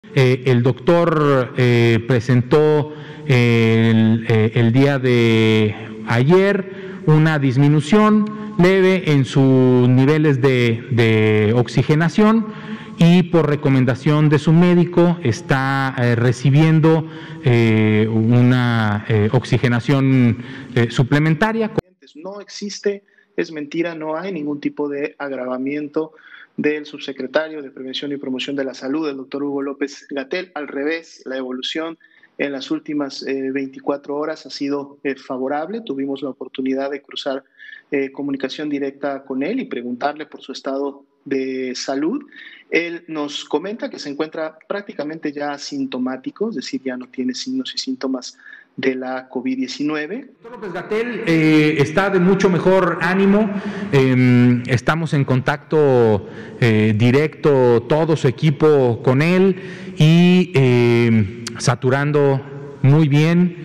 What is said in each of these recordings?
El doctor presentó el día de ayer una disminución leve en sus niveles de oxigenación y por recomendación de su médico está recibiendo una oxigenación suplementaria. No existe, es mentira, no hay ningún tipo de agravamiento del subsecretario de Prevención y Promoción de la Salud, el doctor Hugo López-Gatell. Al revés, la evolución en las últimas 24 horas ha sido favorable. Tuvimos la oportunidad de cruzar comunicación directa con él y preguntarle por su estado de salud. Él nos comenta que se encuentra prácticamente ya asintomático, es decir, ya no tiene signos y síntomas de la COVID-19. El doctor López-Gatell está de mucho mejor ánimo, estamos en contacto directo todo su equipo con él y saturando muy bien,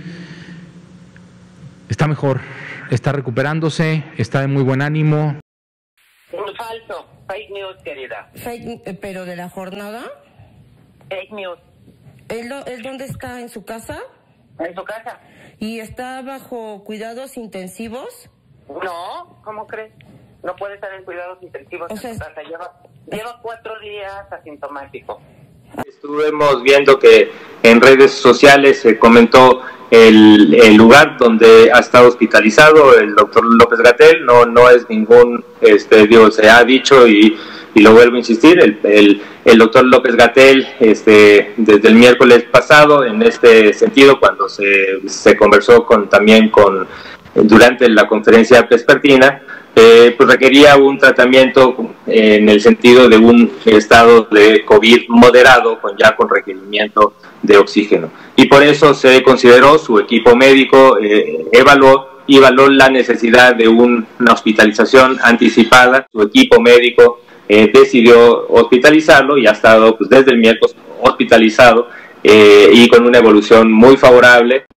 está mejor, está recuperándose, está de muy buen ánimo. Un falso, fake news, querida. ¿Pero de la jornada? Fake news. ¿Él dónde está? ¿En su casa? ¿En su casa? ¿Y está bajo cuidados intensivos? No, ¿cómo crees? No puede estar en cuidados intensivos en su casa. Lleva 4 días asintomático. Estuvimos viendo que en redes sociales se comentó el lugar donde ha estado hospitalizado el doctor López-Gatell. No es ningún, se ha dicho y lo vuelvo a insistir, el doctor López-Gatell desde el miércoles pasado, en este sentido, cuando se conversó durante la conferencia vespertina, pues requería un tratamiento en el sentido de un estado de COVID moderado, con requerimiento de oxígeno. Y por eso se consideró, su equipo médico evaluó la necesidad de una hospitalización anticipada. Su equipo médico decidió hospitalizarlo y ha estado desde el miércoles hospitalizado y con una evolución muy favorable.